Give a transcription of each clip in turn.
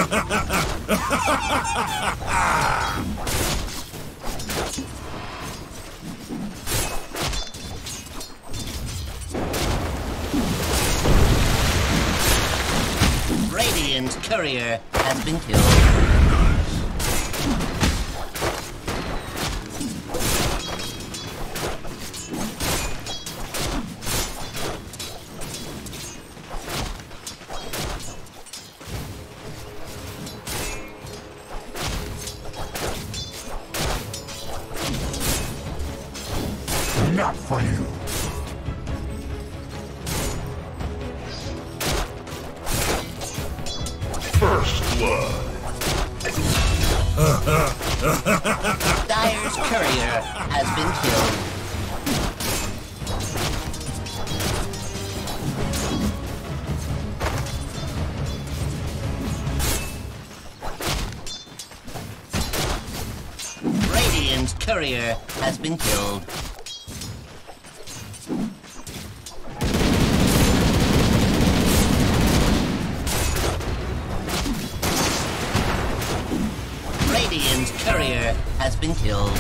Radiance courier has been killed. Not for you. First blood. Dire's courier has been killed. Radiant's courier has been killed. Radiant's courier has been killed.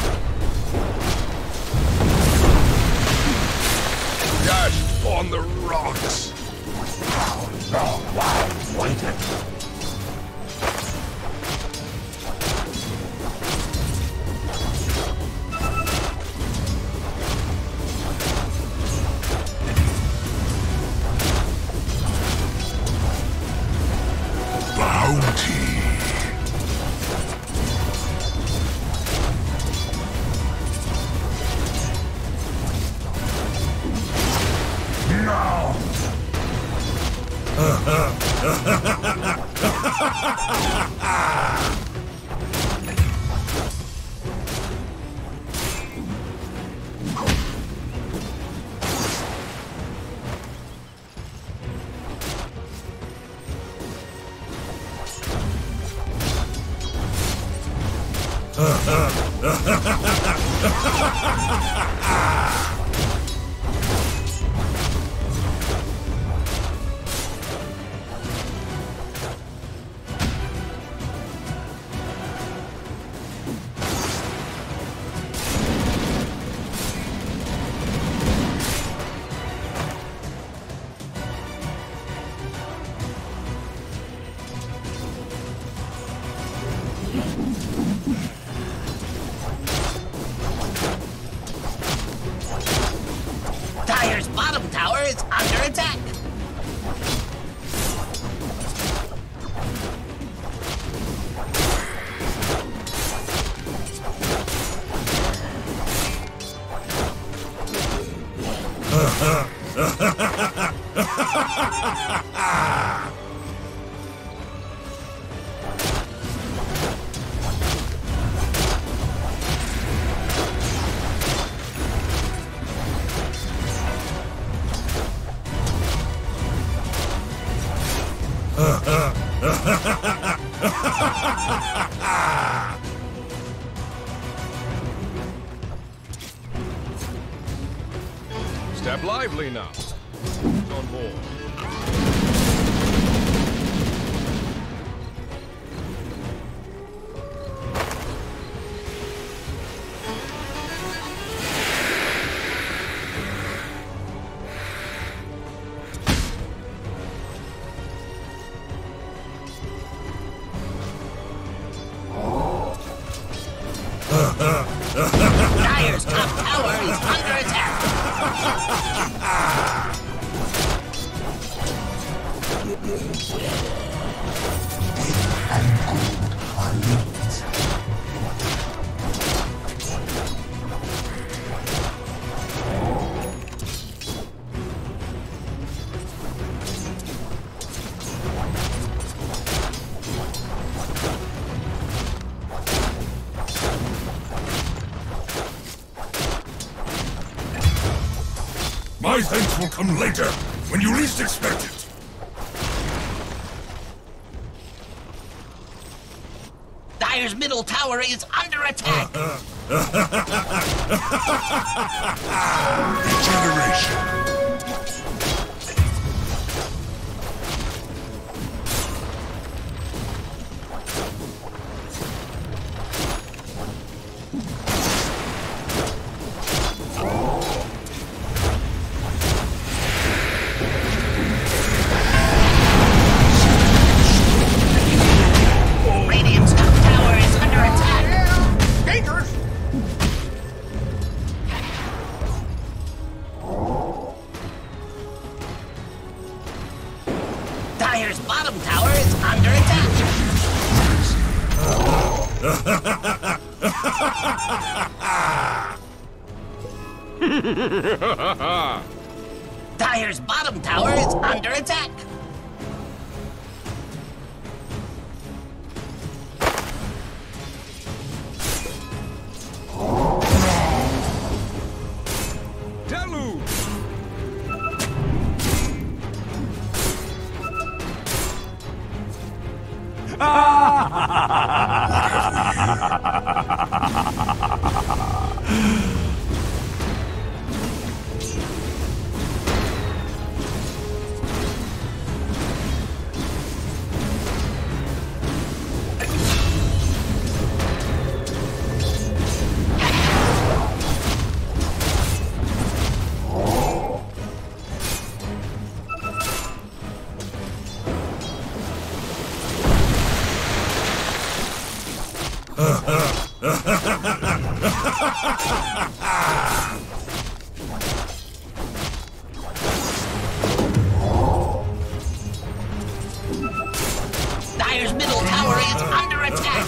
Dashed on the rocks. How long I've waited. Bounty. Now. Dire's bottom tower is under attack. Step lively now. On board. Dire's top tower is under attack. And gold are linked. My thanks will come later, when you least expect it. Dire's middle tower is under attack. Regeneration. Dire's bottom tower is under attack. Deluge! Dire's middle tower is under attack.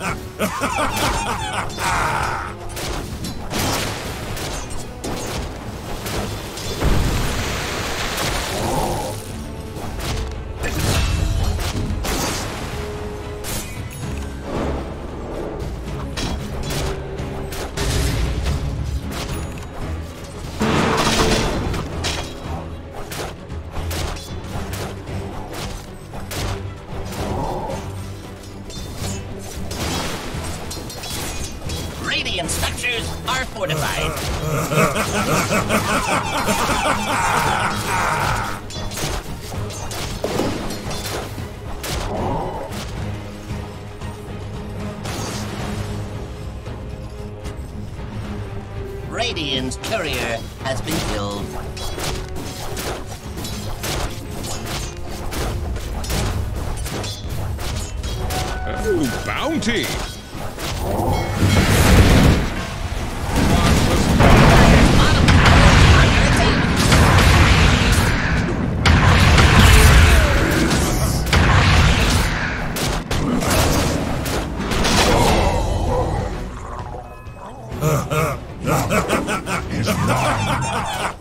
Radiant structures are fortified. Radiant's courier has been killed. Oh, bounty! Bottom tower is under attack. Is mine.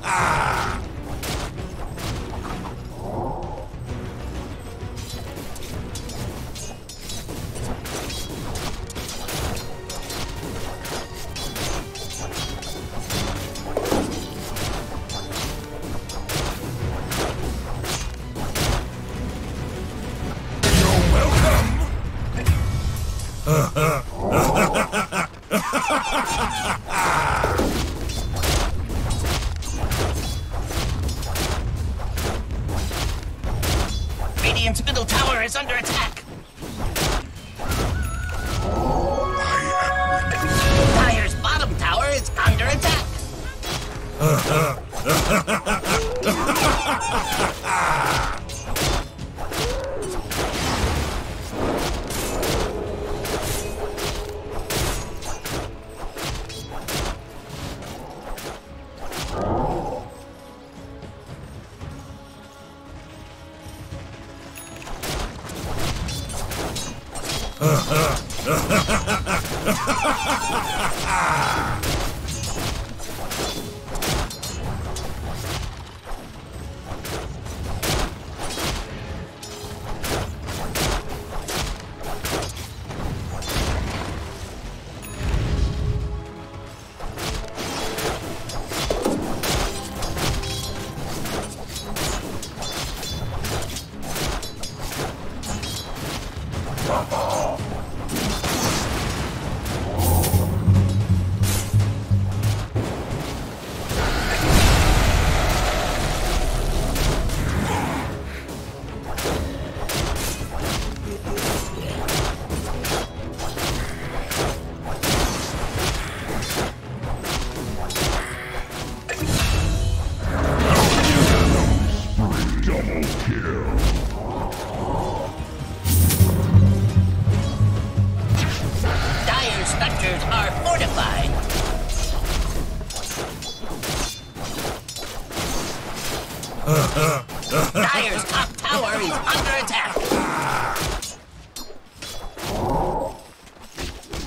Radiant's middle tower is under attack. Dire's bottom tower is under attack. Dire's structures are fortified. Dire's top tower is under attack.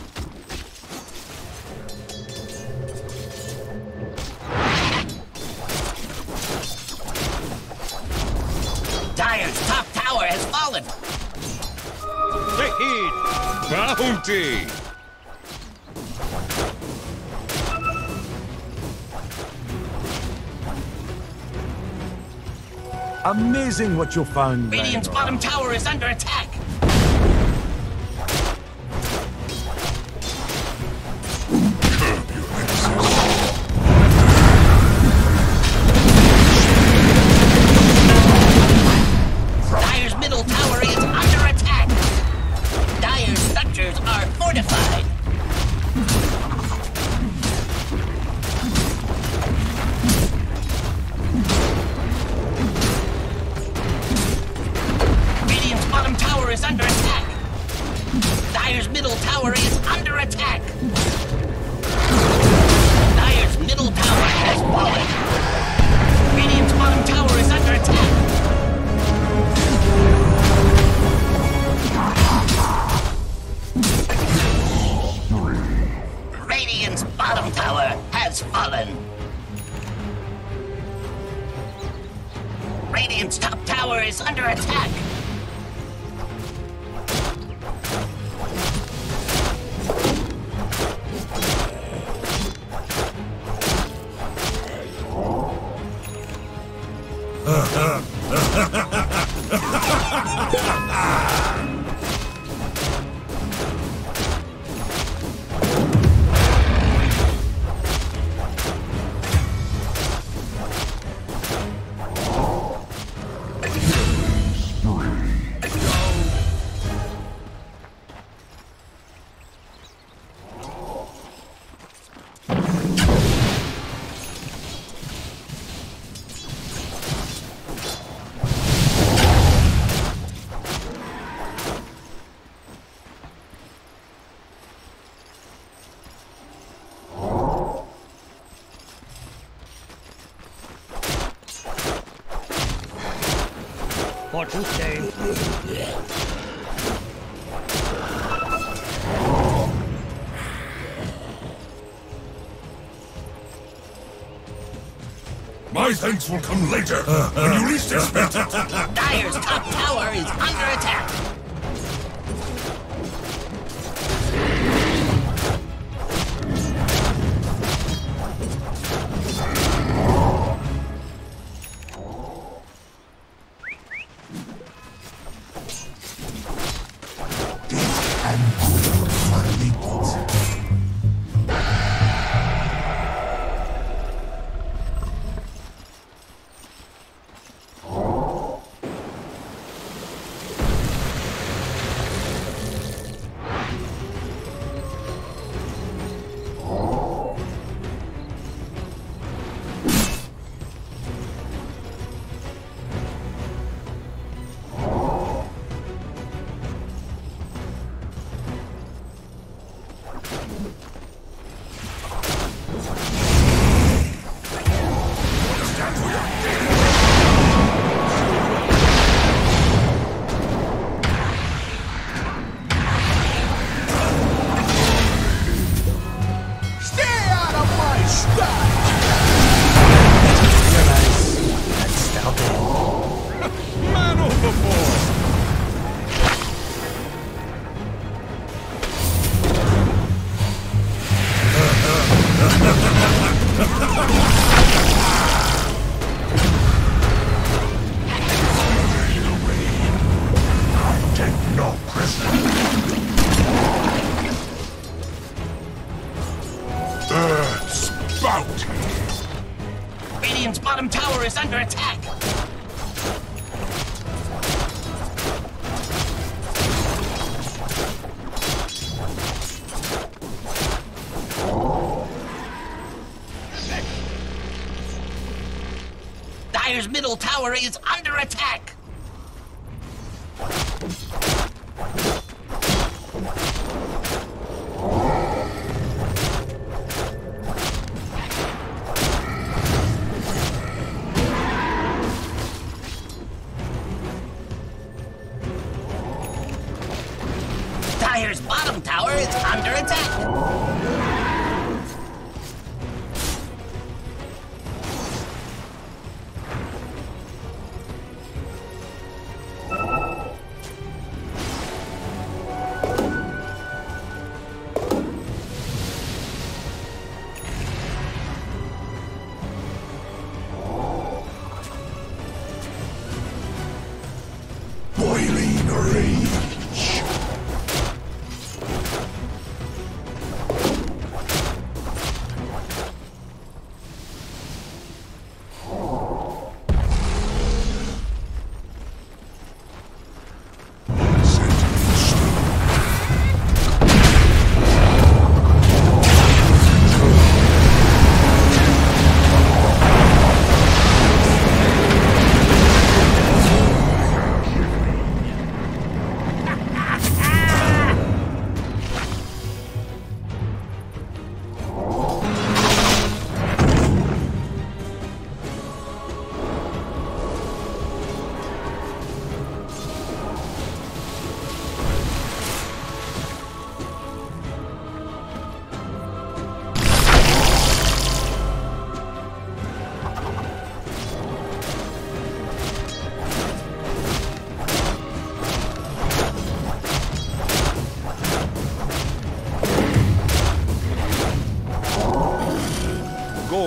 Bounty! Amazing what you found. Radiant's bottom tower is under attack. Curb your excess. Dire's middle tower is under attack. Dire's structures are fortified. Radiant's bottom tower is under attack. Dire's middle tower is under attack. Dire's middle tower has fallen. Radiant's bottom tower is under attack. Radiant's bottom tower has fallen. Radiant's top tower is under attack. For Tuesday. My thanks will come later, when you least expect it. Dire's top tower is under attack. Man overboard! Take no prisoner. Earth's bounty. Radiant's bottom tower is under attack. Dire's middle tower is under attack. Dire's bottom tower is under attack.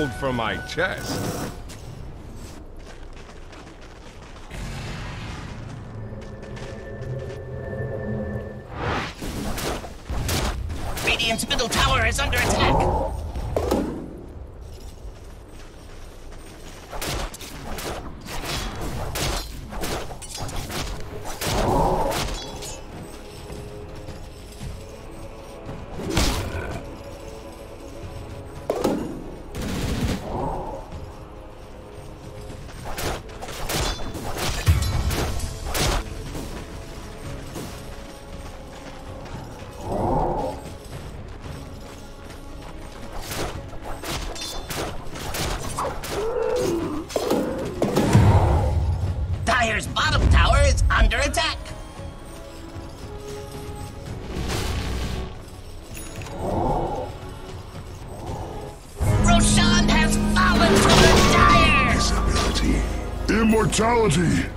gold for my chest. Radiant's middle tower is under attack. Dire's bottom tower is under attack. Roshan has fallen to the Dire! Immortality!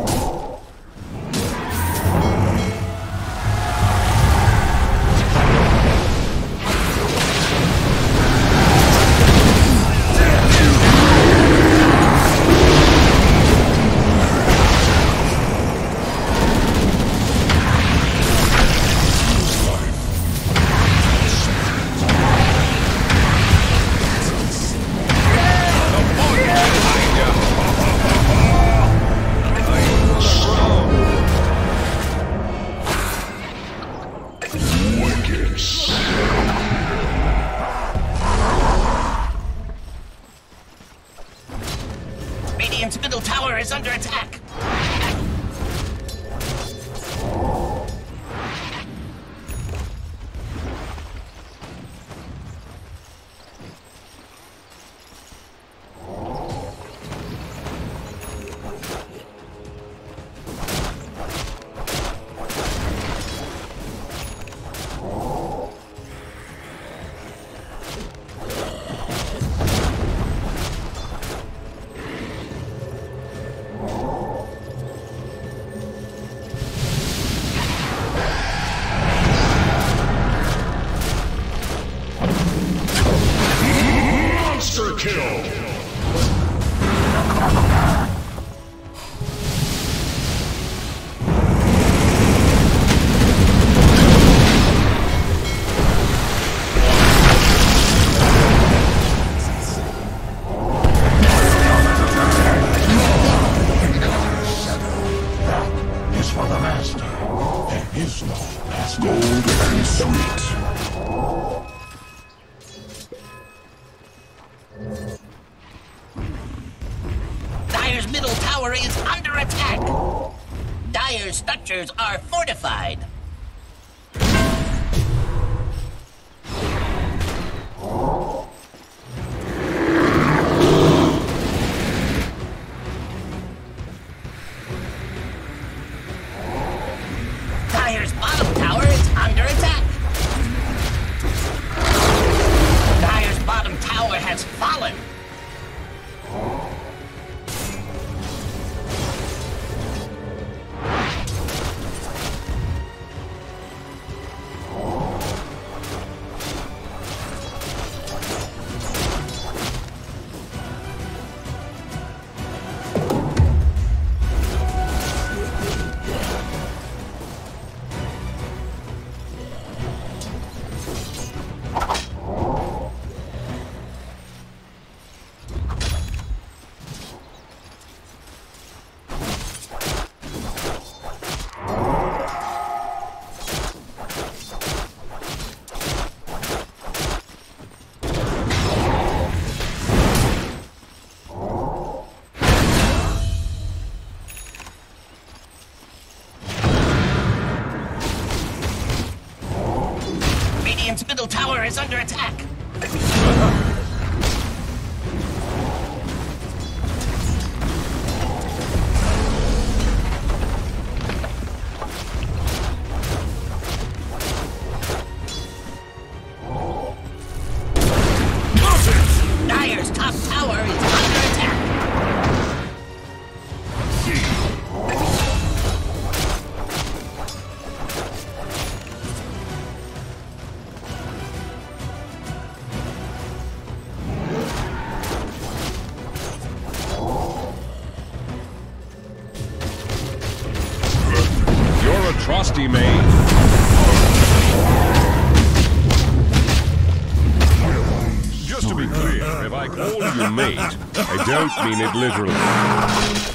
Radiant's middle tower is under attack. Monster kill! Is for the master. There is no master. Gold and sweet. Dire's middle tower is under attack. Dire's structures are fortified. Dire's bottom tower is under attack. Dire's bottom tower has fallen. Radiant's middle tower is under attack. Dire's top tower is under attack. a mate. I don't mean it literally.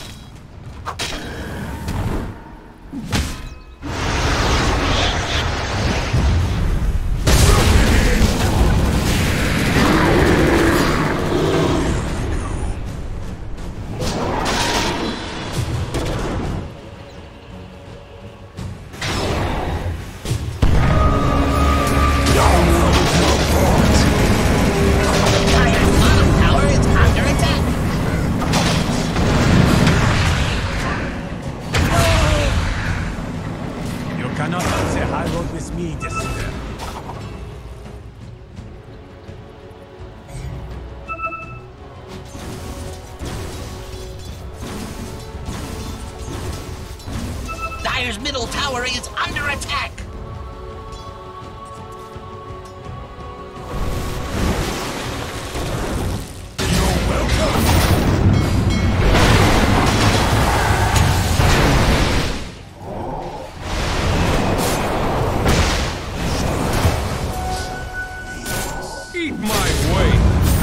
Dire's middle tower is under attack. Eat my way.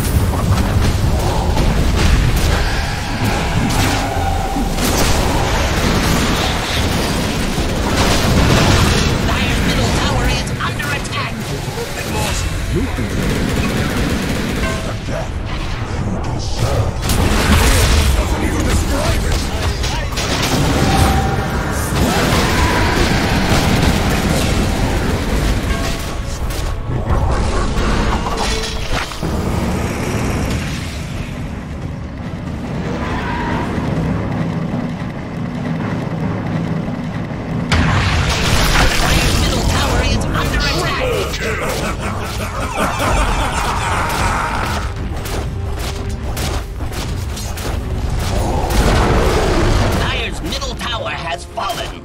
Dire's middle tower has fallen.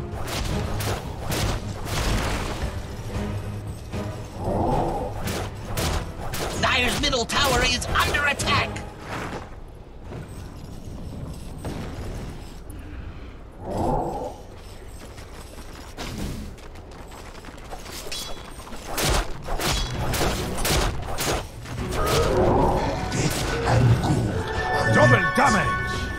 Dire's middle tower is under attack. Double damage!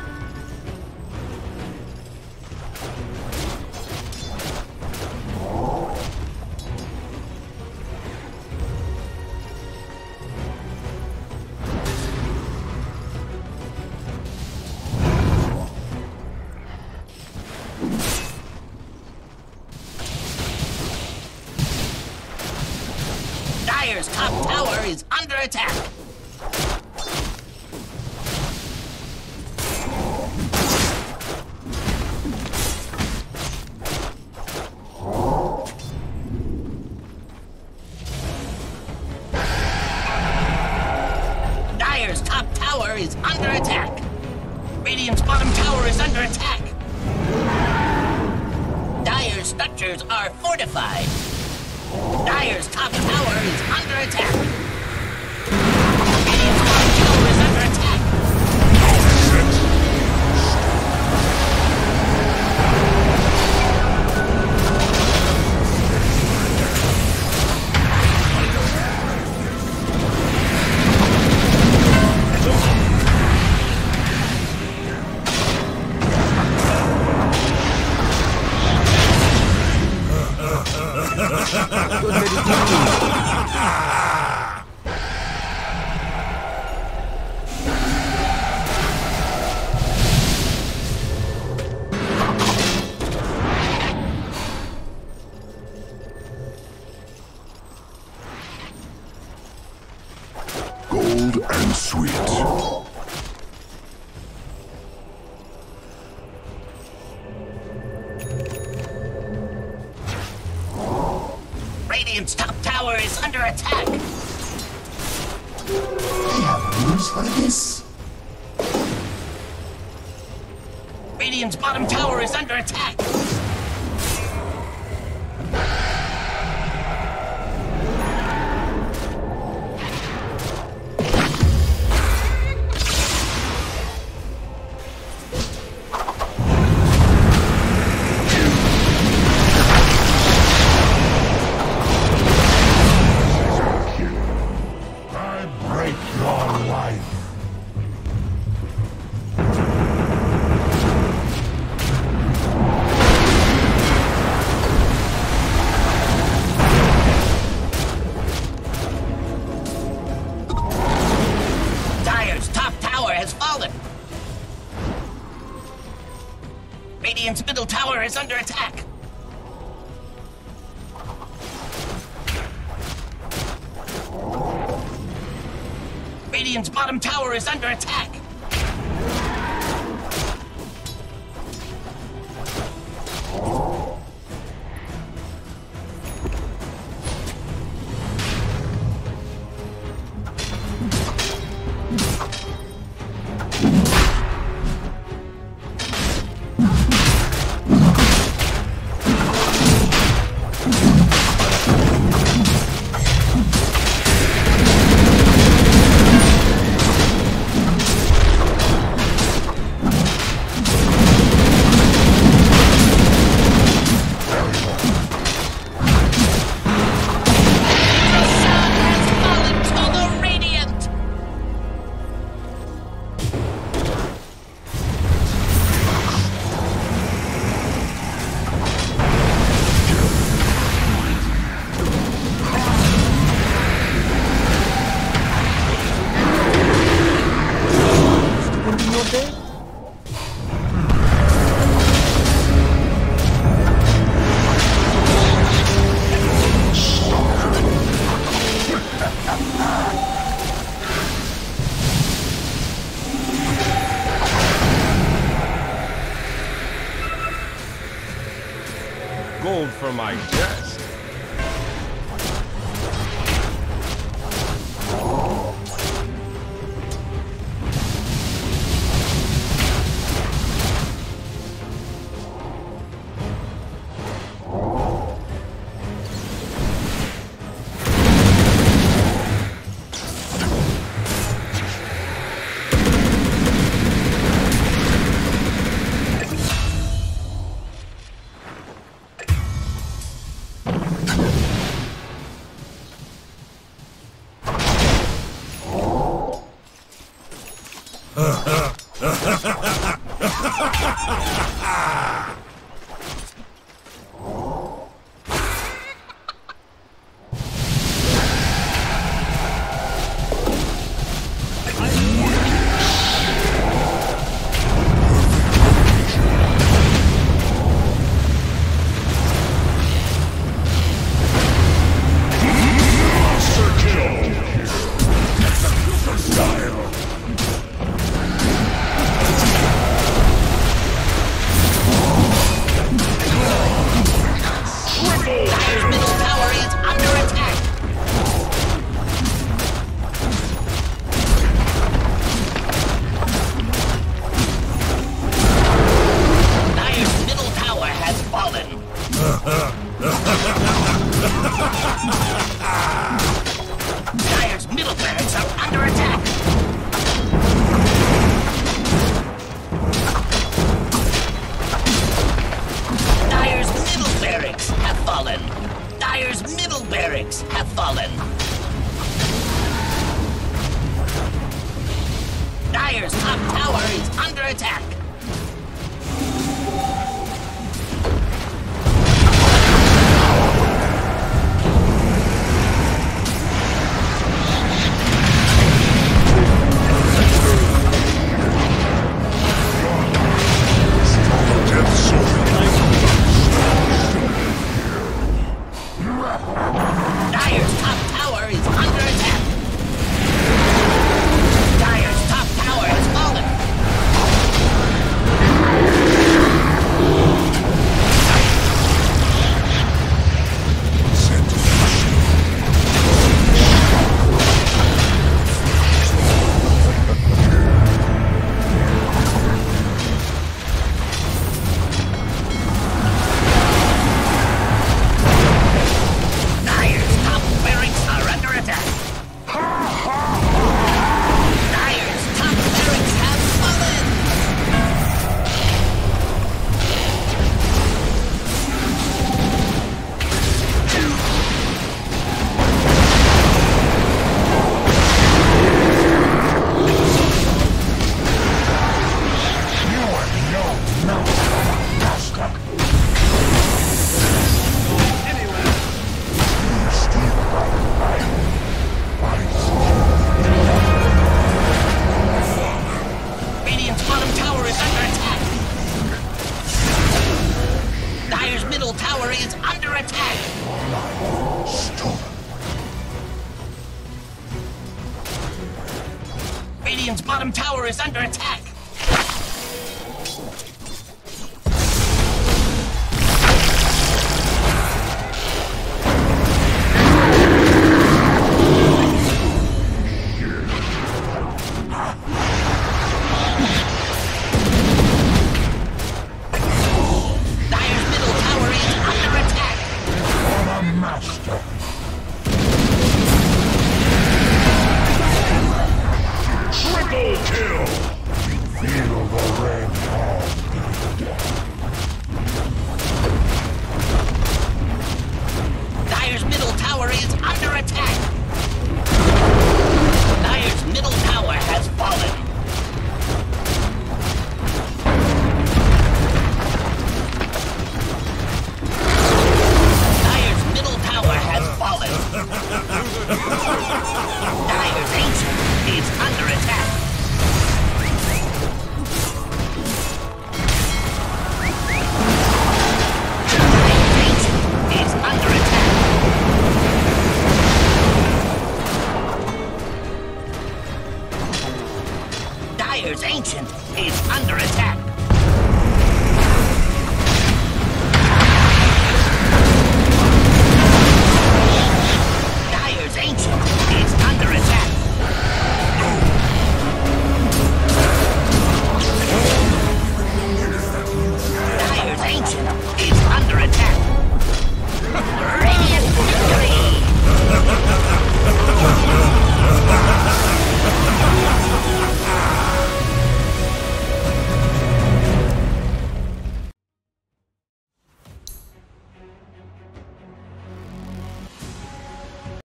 Dire's top tower is under attack. Dire's top tower is under attack. Radiant's bottom tower is under attack. Dire's structures are fortified. Dire's top tower is under attack. Radiant's bottom tower is under attack. Gold and sweet. Radiant's top tower is under attack. I have rules for this. Radiant's bottom tower is under attack. is under attack. Radiant's bottom tower is under attack. Gold for my desk. Dire's middle barracks are under attack. Dire's middle barracks have fallen. Dire's middle barracks have fallen. Dire's top tower is under attack. Dire's top tower is under attack. Dire's top tower has fallen. Dire's top barracks Radiant's bottom tower is under attack. Dire's middle tower is under attack. For the master. Triple kill! Feel the red Dire's middle tower is under attack.